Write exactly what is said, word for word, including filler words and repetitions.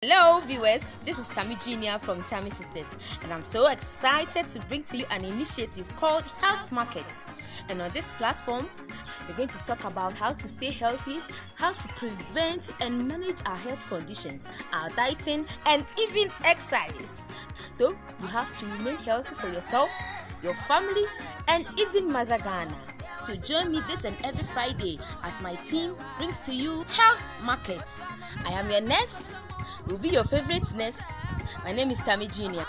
Hello viewers, this is Tammy Junior from Tammy Sisters, and I'm so excited to bring to you an initiative called Health Market. And on this platform, we're going to talk about how to stay healthy, how to prevent and manage our health conditions, our dieting, and even exercise. So you have to remain healthy for yourself, your family, and even Mother Ghana. So join me this and every Friday as my team brings to you Health Market. I am your nurse, will be your favorite nurse. My name is Tammy Junior